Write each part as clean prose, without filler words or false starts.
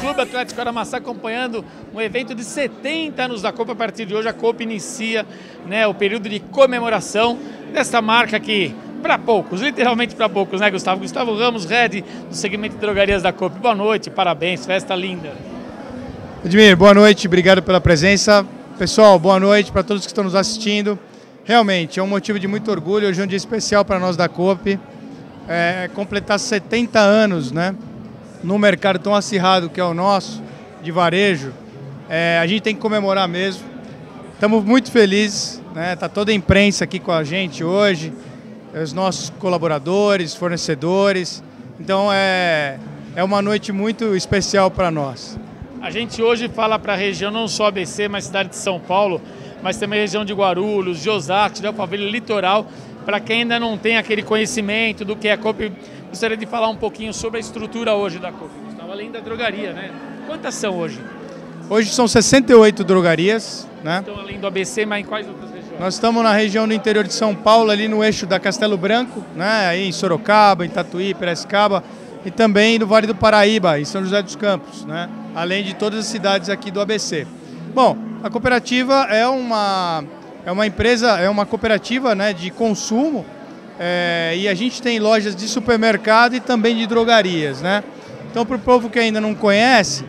Clube Atlético Aramaçá acompanhando um evento de 70 anos da Coop. A partir de hoje a Coop inicia, né, o período de comemoração desta marca que, para poucos, literalmente para poucos, né, Gustavo? Gustavo Ramos, Head do segmento de drogarias da Coop. Boa noite, parabéns, festa linda. Edmir, boa noite, obrigado pela presença. Pessoal, boa noite para todos que estão nos assistindo. Realmente, é um motivo de muito orgulho, hoje é um dia especial para nós da Coop. Completar 70 anos, né, num mercado tão acirrado que é o nosso, de varejo, a gente tem que comemorar mesmo. Estamos muito felizes, né, tá toda a imprensa aqui com a gente hoje, os nossos colaboradores, fornecedores, então é uma noite muito especial para nós. A gente hoje fala para a região, não só ABC, mas cidade de São Paulo, mas também a região de Guarulhos, de Osasco, de Alphaville, litoral. Para quem ainda não tem aquele conhecimento do que é a Coop, gostaria de falar um pouquinho sobre a estrutura hoje da Coop, Gustavo, além da drogaria, né? Quantas são hoje? Hoje são 68 drogarias, né? Então, além do ABC, mas em quais outras regiões? Nós estamos na região do interior de São Paulo, ali no eixo da Castelo Branco, né? Aí em Sorocaba, em Tatuí, Piracicaba, e também no Vale do Paraíba, em São José dos Campos, né? Além de todas as cidades aqui do ABC. Bom, a cooperativa é uma empresa, é uma cooperativa, né, de consumo, e a gente tem lojas de supermercado e também de drogarias, né? Então, para o povo que ainda não conhece,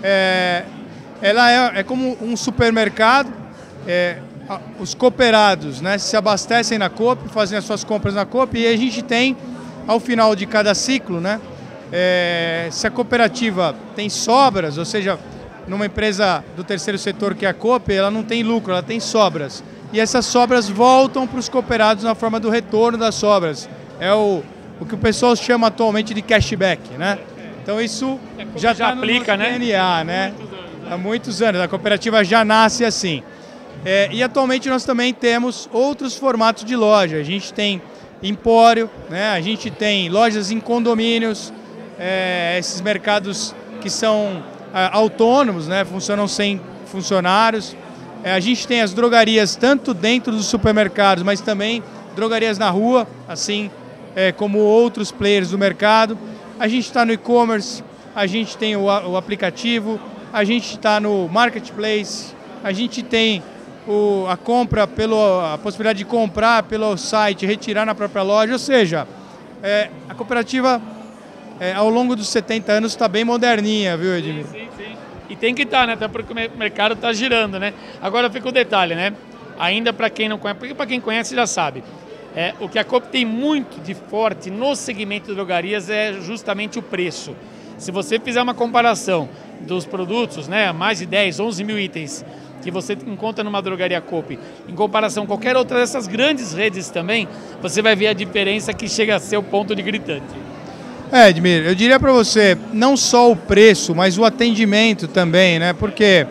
ela é como um supermercado. Os cooperados, né, se abastecem na Coop, fazem as suas compras na Coop, e a gente tem, ao final de cada ciclo, né, se a cooperativa tem sobras, ou seja, numa empresa do terceiro setor que é a Coop, ela não tem lucro, ela tem sobras. E essas sobras voltam para os cooperados na forma do retorno das sobras. É o que o pessoal chama atualmente de cashback, né? Então isso já aplica, no DNA, né? Há muitos anos. A cooperativa já nasce assim. E atualmente nós também temos outros formatos de loja. A gente tem empório, né? A gente tem lojas em condomínios, esses mercados que são autônomos, né? Funcionam sem funcionários. A gente tem as drogarias tanto dentro dos supermercados, mas também drogarias na rua, assim como outros players do mercado. A gente está no e-commerce, a gente tem o aplicativo, a gente está no marketplace, a gente tem a compra, a possibilidade de comprar pelo site, retirar na própria loja, ou seja, a cooperativa ao longo dos 70 anos está bem moderninha, viu, Edmir? Sim, sim. E tem que estar, né? Até porque o mercado está girando, né? Agora fica o detalhe, né? Ainda para quem não conhece, porque para quem conhece já sabe. O que a Coop tem muito de forte no segmento de drogarias é justamente o preço. Se você fizer uma comparação dos produtos, né? Mais de 10, 11 mil itens que você encontra numa drogaria Coop, em comparação com qualquer outra dessas grandes redes também, você vai ver a diferença que chega a ser o ponto de gritante. Edmir, eu diria para você, não só o preço, mas o atendimento também, né? Porque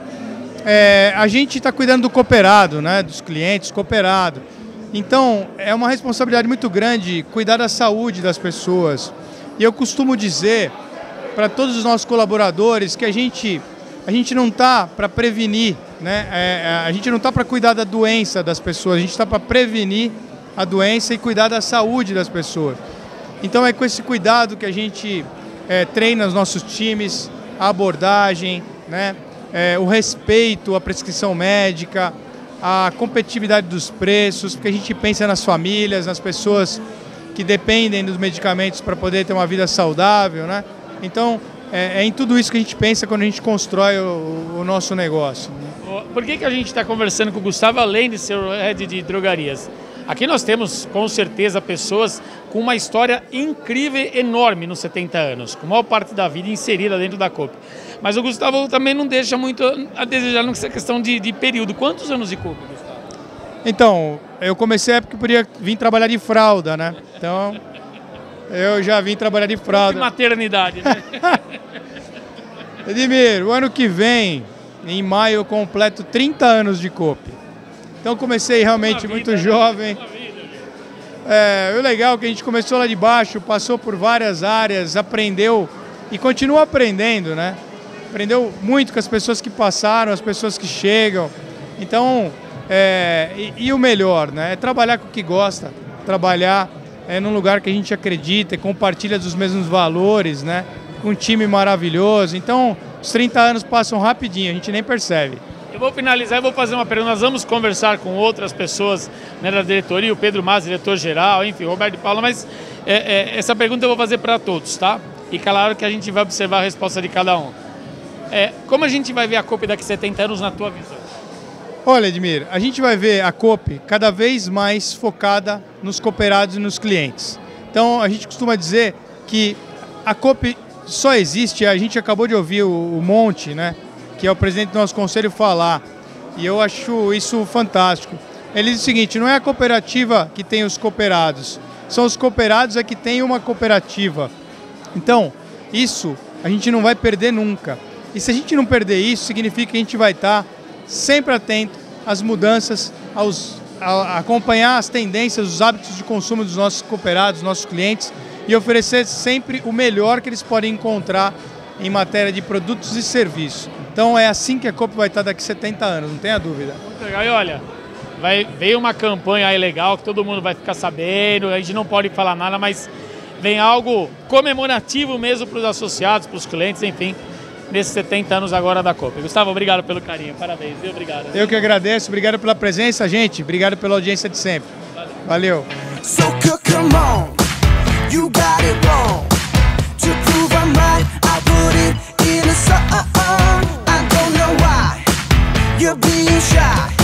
a gente está cuidando do cooperado, né? Dos clientes, cooperado. Então, é uma responsabilidade muito grande cuidar da saúde das pessoas. E eu costumo dizer para todos os nossos colaboradores que a gente não está para prevenir, né? A gente não está para cuidar da doença das pessoas, a gente está para prevenir a doença e cuidar da saúde das pessoas. Então é com esse cuidado que a gente treina os nossos times, a abordagem, né? O respeito à prescrição médica, a competitividade dos preços, porque a gente pensa nas famílias, nas pessoas que dependem dos medicamentos para poder ter uma vida saudável, né? Então é em tudo isso que a gente pensa quando a gente constrói o nosso negócio. Por que a gente está conversando com o Gustavo, além de ser o head de drogarias? Aqui nós temos, com certeza, pessoas com uma história incrível, enorme nos 70 anos, com a maior parte da vida inserida dentro da Coop. Mas o Gustavo também não deixa muito a desejar nessa questão de período. Quantos anos de Coop, Gustavo? Então, eu comecei a época que eu podia vir trabalhar de fralda, né? Então, eu já vim trabalhar de fralda. De maternidade, né? Edmir, o ano que vem, em maio, eu completo 30 anos de Coop. Então comecei realmente muito jovem. O legal é que a gente começou lá de baixo, passou por várias áreas, aprendeu e continua aprendendo, né? Aprendeu muito com as pessoas que passaram, as pessoas que chegam. Então, e o melhor, né? É trabalhar com o que gosta, trabalhar num lugar que a gente acredita e compartilha dos mesmos valores, né? Com um time maravilhoso. Então, os 30 anos passam rapidinho, a gente nem percebe. Eu vou finalizar e vou fazer uma pergunta. Nós vamos conversar com outras pessoas, né, da diretoria, o Pedro Mas, diretor-geral, enfim, o Roberto de Paula, mas essa pergunta eu vou fazer para todos, tá? E claro que a gente vai observar a resposta de cada um. Como a gente vai ver a Coop daqui a 70 anos na tua visão? Olha, Edmir, a gente vai ver a Coop cada vez mais focada nos cooperados e nos clientes. Então, a gente costuma dizer que a Coop só existe, a gente acabou de ouvir o Monte, né, que é o presidente do nosso conselho, falar, e eu acho isso fantástico. Ele diz o seguinte, não é a cooperativa que tem os cooperados, são os cooperados que tem uma cooperativa. Então, isso a gente não vai perder nunca. E se a gente não perder isso, significa que a gente vai estar sempre atento às mudanças, a acompanhar as tendências, os hábitos de consumo dos nossos cooperados, dos nossos clientes e oferecer sempre o melhor que eles podem encontrar em matéria de produtos e serviços. Então é assim que a Coop vai estar daqui a 70 anos, não tenha dúvida. Muito legal. E olha, veio uma campanha aí legal que todo mundo vai ficar sabendo, a gente não pode falar nada, mas vem algo comemorativo mesmo para os associados, para os clientes, enfim, nesses 70 anos agora da Coop. Gustavo, obrigado pelo carinho, parabéns, viu? Obrigado. Eu que agradeço, obrigado pela presença, gente, obrigado pela audiência de sempre. Valeu. So come on, you got it wrong. To prove I'm right, I put it in a song. I don't know why you're being shy.